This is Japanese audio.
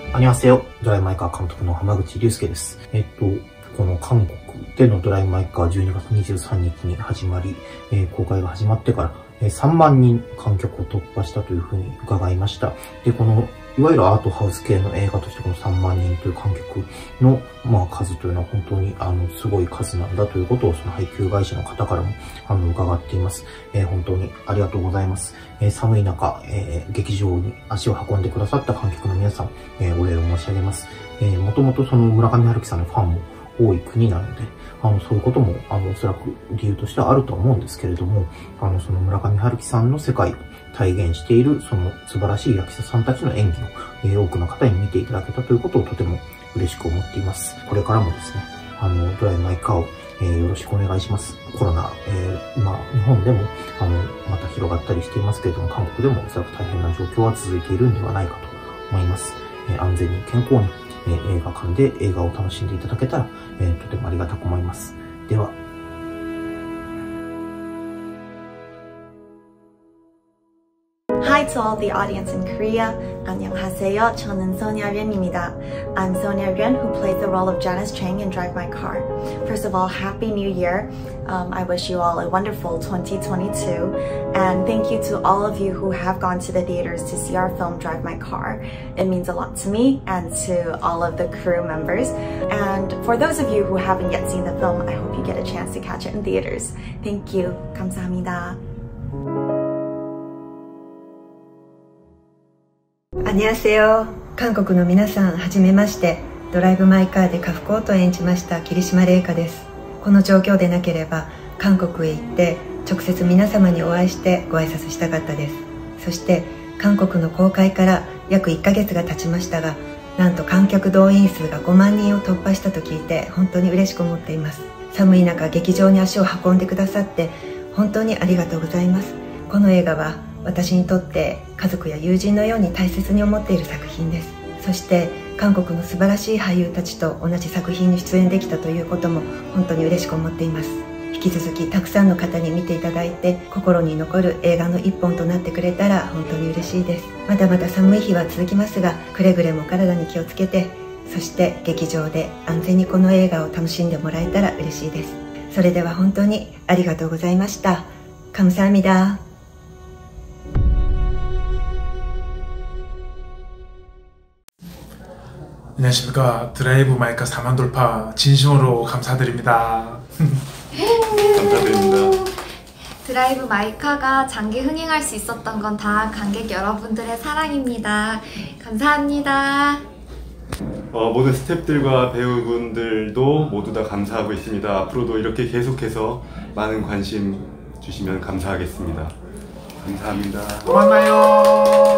안녕하세요。ドライブ・マイ・カー監督の浜口竜介です。この韓国でのドライブ・マイ・カー12月23日に始まり、公開が始まってから3万人観客を突破したというふうに伺いました。で、このいわゆるアートハウス系の映画としてこの3万人という観客の、数というのは本当にすごい数なんだということをその配給会社の方からも伺っています。本当にありがとうございます。寒い中、劇場に足を運んでくださった観客の皆さん、お礼を申し上げます。もともとその村上春樹さんのファンも多い国なので、そういうことも、おそらく理由としてはあると思うんですけれども、その村上春樹さんの世界を体現している、その素晴らしい役者さんたちの演技を、多くの方に見ていただけたということをとても嬉しく思っています。これからもですね、ドライブ・マイ・カーを、よろしくお願いします。コロナ、今、日本でも、また広がったりしていますけれども、韓国でもおそらく大変な状況は続いているんではないかと思います。安全に健康に、映画館で映画を楽しんでいただけたら、とてもありがたく思います。では。 Hi to all the audience in Korea. 안녕하세요. 저는 Sonia Ryun입니다. I'm Sonia Ryun, who plays the role of Janice Chang in Drive My Car. First of all, Happy New Year. I wish you all a wonderful 2022. And thank you to all of you who have gone to the theaters to see our film Drive My Car. It means a lot to me and to all of the crew members. And for those of you who haven't yet seen the film, I hope you get a chance to catch it in theaters. Thank you. 감사합니다. 안녕하세요。韓国の皆さん、はじめまして。ドライブ・マイ・カーでカフコートを演じました桐島玲香です。この状況でなければ韓国へ行って直接皆様にお会いしてご挨拶したかったです。そして韓国の公開から約1ヶ月が経ちましたが、なんと観客動員数が5万人を突破したと聞いて本当に嬉しく思っています。寒い中劇場に足を運んでくださって本当にありがとうございます。この映画は私にとって家族や友人のように大切に思っている作品です。そして韓国の素晴らしい俳優たちと同じ作品に出演できたということも本当に嬉しく思っています。引き続きたくさんの方に見ていただいて心に残る映画の一本となってくれたら本当に嬉しいです。まだまだ寒い日は続きますが、くれぐれも体に気をつけて、そして劇場で安全にこの映画を楽しんでもらえたら嬉しいです。それでは本当にありがとうございました。감사합니다。 안녕하십니까. 드라이브 마이카 4만 돌파 진심으로 감사드립니다. 감사드립니다. 드라이브 마이카가 장기 흥행할 수 있었던 건 다 관객 여러분들의 사랑입니다. 감사합니다. 모든 스태프들과 배우분들도 모두 다 감사하고 있습니다. 앞으로도 이렇게 계속해서 많은 관심 주시면 감사하겠습니다. 감사합니다. 고마워요.